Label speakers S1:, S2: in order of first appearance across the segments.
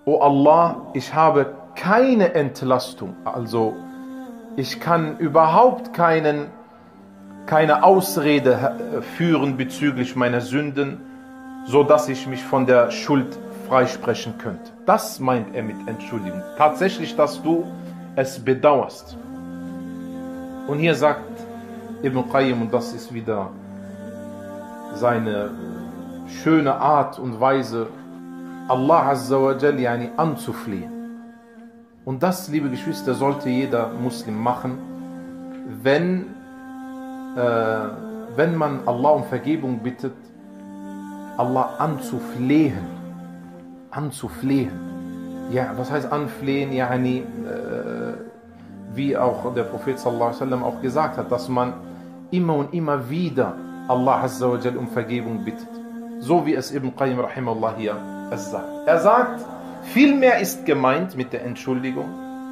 S1: O Allah, ich habe keine Entlastung, also ich kann überhaupt keine Ausrede führen bezüglich meiner Sünden, so dass ich mich von der Schuld freisprechen könnte. Das meint er mit Entschuldigung. Tatsächlich, dass du es bedauerst. Und hier sagt Ibn Qayyim, und das ist wieder seine schöne Art und Weise, Allah Azza wa Jal anzuflehen. Und das, liebe Geschwister, sollte jeder Muslim machen, wenn man Allah um Vergebung bittet, Allah anzuflehen. Ja, was heißt anflehen? Wie auch der Prophet sallallahu alaihi wasallam auch gesagt hat, dass man immer und immer wieder Allah Azza wa Jal um Vergebung bittet. So wie es Ibn Qayyim rahimahullah hier es sagt. Er sagt, vielmehr ist gemeint mit der Entschuldigung,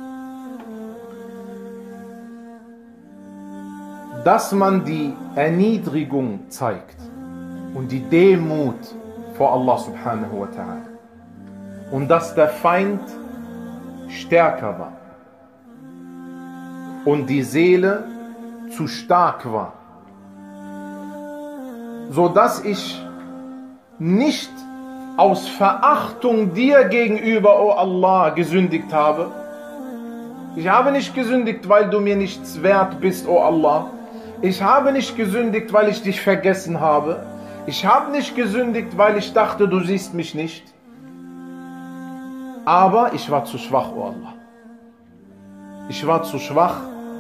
S1: dass man die Erniedrigung zeigt und die Demut vor Allah subhanahu wa ta'ala. Und dass der Feind stärker war und die Seele zu stark war, so dass ich nicht aus Verachtung dir gegenüber, o Allah, gesündigt habe. Ich habe nicht gesündigt, weil du mir nichts wert bist, o Allah. Ich habe nicht gesündigt, weil ich dich vergessen habe. Ich habe nicht gesündigt, weil ich dachte, du siehst mich nicht. Aber ich war zu schwach, o Allah. Ich war zu schwach.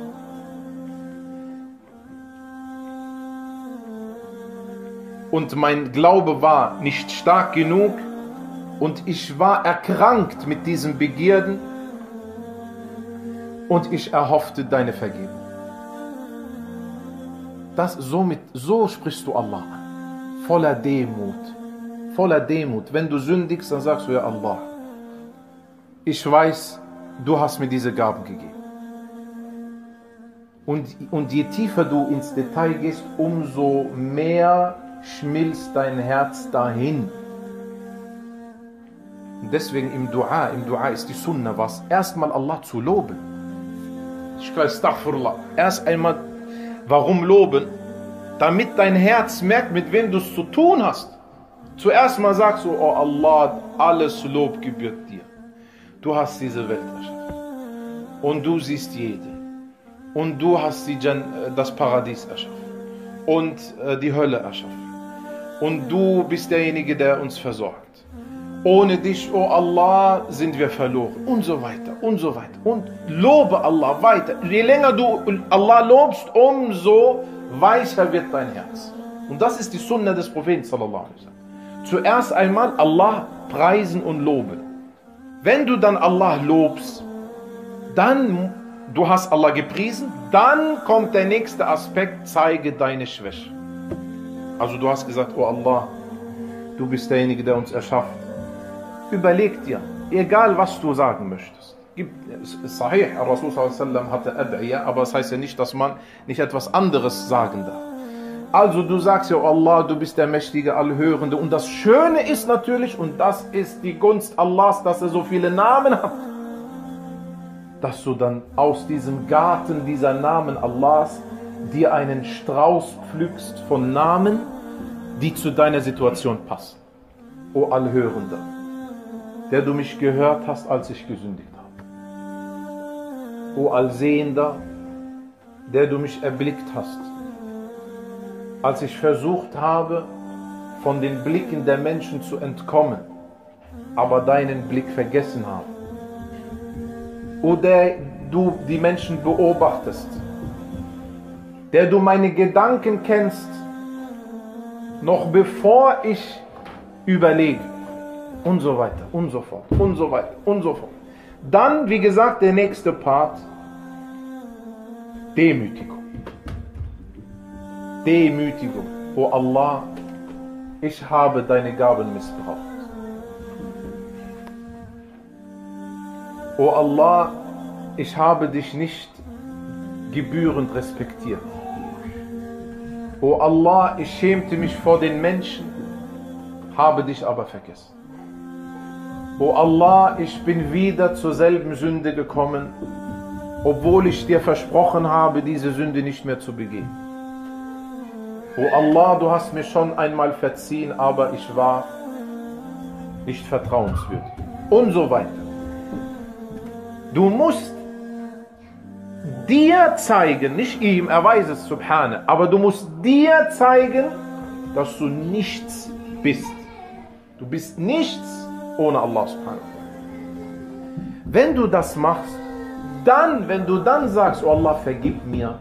S1: Und mein Glaube war nicht stark genug und ich war erkrankt mit diesen Begierden und ich erhoffte deine Vergebung. So sprichst du Allah an, voller Demut. Wenn du sündigst, dann sagst du, ja Allah, ich weiß, du hast mir diese Gaben gegeben. Und je tiefer du ins Detail gehst, umso mehr schmilzt dein Herz dahin. Und deswegen im Dua ist die Sunna was? Erstmal Allah zu loben. Ich kann Astaghfirullah. Erst einmal, warum loben? Damit dein Herz merkt, mit wem du es zu tun hast. Zuerst mal sagst du, oh Allah, alles Lob gebührt dir. Du hast diese Welt erschaffen. Und du siehst jeden. Und du hast das Paradies erschaffen. Und die Hölle erschaffen. Und du bist derjenige, der uns versorgt. Ohne dich, oh Allah, sind wir verloren. Und so weiter, und so weiter. Und lobe Allah weiter. Je länger du Allah lobst, umso weicher wird dein Herz. Und das ist die Sunna des Propheten sallallahu alaihi wasallam. Zuerst einmal Allah preisen und loben. Wenn du dann Allah lobst, dann, du hast Allah gepriesen, dann kommt der nächste Aspekt, zeige deine Schwäche. Also du hast gesagt, oh Allah, du bist derjenige, der uns erschafft. Überleg dir, egal was du sagen möchtest. Sahih, Rasul sallallahu alaihi wasallam hatte Ad'iyah, aber das heißt ja nicht, dass man nicht etwas anderes sagen darf. Also du sagst ja, oh Allah, du bist der Mächtige, Allhörende. Und das Schöne ist natürlich, und das ist die Gunst Allahs, dass er so viele Namen hat, dass du dann aus diesem Garten dieser Namen Allahs dir einen Strauß pflückst von Namen, die zu deiner Situation passen. O Allhörender, der du mich gehört hast, als ich gesündigt habe. O Allsehender, der du mich erblickt hast, als ich versucht habe, von den Blicken der Menschen zu entkommen, aber deinen Blick vergessen habe. O der du die Menschen beobachtest, der du meine Gedanken kennst, noch bevor ich überlege, und so weiter, und so fort, und so weiter, und so fort. Dann, wie gesagt, der nächste Part, Demütigung. Demütigung. O Allah, ich habe deine Gaben missbraucht. O Allah, ich habe dich nicht gebührend respektiert. O Allah, ich schämte mich vor den Menschen, habe dich aber vergessen. O Allah, ich bin wieder zur selben Sünde gekommen, obwohl ich dir versprochen habe, diese Sünde nicht mehr zu begehen. O Allah, du hast mir schon einmal verziehen, aber ich war nicht vertrauenswürdig. Und so weiter. Du musst dir zeigen, nicht ihm, er weiß es, Subhane, aber du musst dir zeigen, dass du nichts bist. Du bist nichts ohne Allah, Subhane. Wenn du das machst, dann, wenn du dann sagst, oh Allah, vergib mir,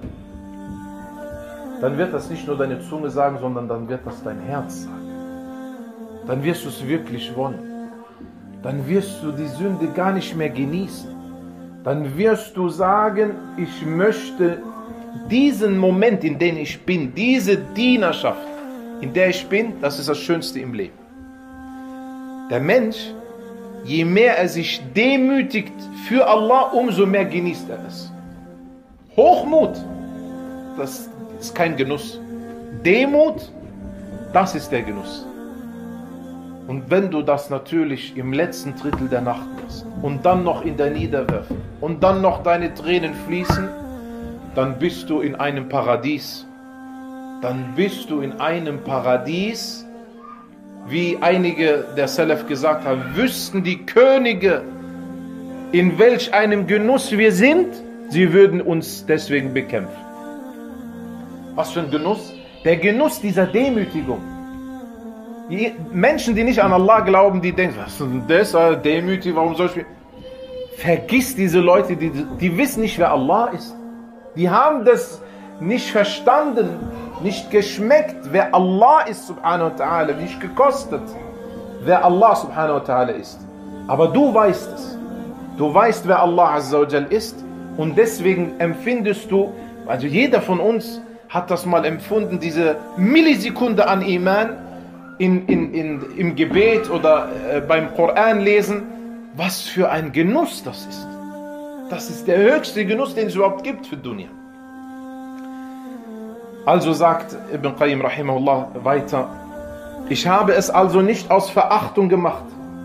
S1: dann wird das nicht nur deine Zunge sagen, sondern dann wird das dein Herz sagen. Dann wirst du es wirklich wollen. Dann wirst du die Sünde gar nicht mehr genießen. Dann wirst du sagen, ich möchte diesen Moment, in dem ich bin, diese Dienerschaft, in der ich bin, das ist das Schönste im Leben. Der Mensch, je mehr er sich demütigt für Allah, umso mehr genießt er es. Hochmut, das ist kein Genuss. Demut, das ist der Genuss. Und wenn du das natürlich im letzten Drittel der Nacht machst und dann noch in der Niederwerfung und dann noch deine Tränen fließen, dann bist du in einem Paradies. Dann bist du in einem Paradies, wie einige der Salaf gesagt haben, wüssten die Könige, in welch einem Genuss wir sind, sie würden uns deswegen bekämpfen. Was für ein Genuss? Der Genuss dieser Demütigung. Die Menschen, die nicht an Allah glauben, die denken, was ist denn das, demütig, warum soll ich... Vergiss diese Leute, die wissen nicht, wer Allah ist. Die haben das nicht verstanden, nicht geschmeckt, wer Allah ist, subhanahu wa ta'ala, nicht gekostet, wer Allah, subhanahu wa ta'ala, ist. Aber du weißt es. Du weißt, wer Allah azza wa jal ist, und deswegen empfindest du, also jeder von uns hat das mal empfunden, diese Millisekunde an Iman, im Gebet oder beim Koran lesen, was für ein Genuss das ist. Das ist der höchste Genuss, den es überhaupt gibt für Dunya. Also sagt Ibn Qayyim rahimahullah weiter, ich habe es also nicht aus Verachtung gemacht,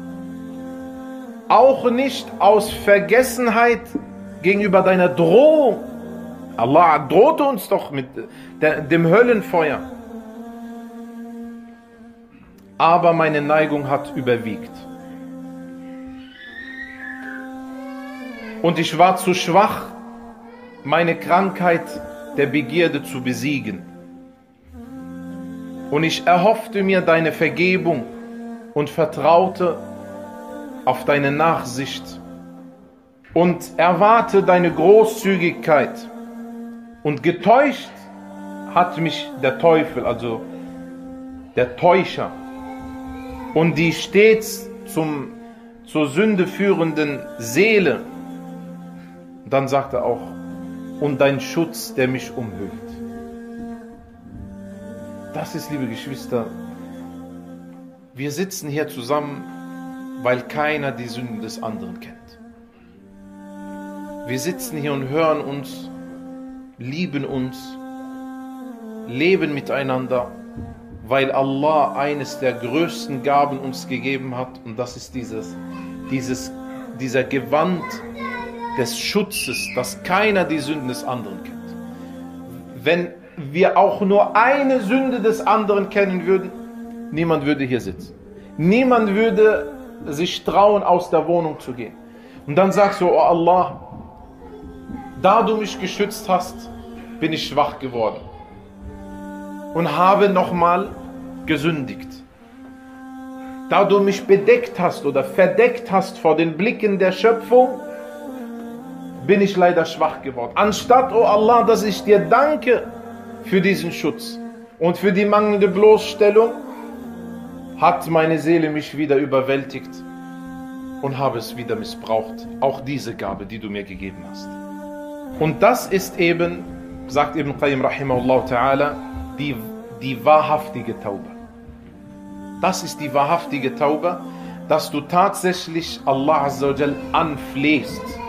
S1: auch nicht aus Vergessenheit gegenüber deiner Drohung. Allah drohte uns doch mit dem Höllenfeuer. Aber meine Neigung hat überwiegt. Und ich war zu schwach, meine Krankheit der Begierde zu besiegen. Und ich erhoffte mir deine Vergebung und vertraute auf deine Nachsicht und erwarte deine Großzügigkeit. Und getäuscht hat mich der Teufel, also der Täuscher, und die stets zur Sünde führenden Seele. Dann sagt er auch, und dein Schutz, der mich umhüllt. Das ist, liebe Geschwister, wir sitzen hier zusammen, weil keiner die Sünden des anderen kennt. Wir sitzen hier und hören uns, lieben uns, leben miteinander, weil Allah eines der größten Gaben uns gegeben hat, und das ist dieser Gewand des Schutzes, dass keiner die Sünden des anderen kennt. Wenn wir auch nur eine Sünde des anderen kennen würden, niemand würde hier sitzen. Niemand würde sich trauen, aus der Wohnung zu gehen. Und dann sagst du, oh Allah, da du mich geschützt hast, bin ich schwach geworden und habe nochmal gesündigt. Da du mich bedeckt hast oder verdeckt hast vor den Blicken der Schöpfung, bin ich leider schwach geworden. Anstatt, oh Allah, dass ich dir danke für diesen Schutz und für die mangelnde Bloßstellung, hat meine Seele mich wieder überwältigt und habe es wieder missbraucht. Auch diese Gabe, die du mir gegeben hast. Und das ist eben, sagt Ibn Qayyim rahimahullah ta'ala, die wahrhaftige Tauba. Das ist die wahrhaftige Tauba, dass du tatsächlich Allah azza wa jal anflehst.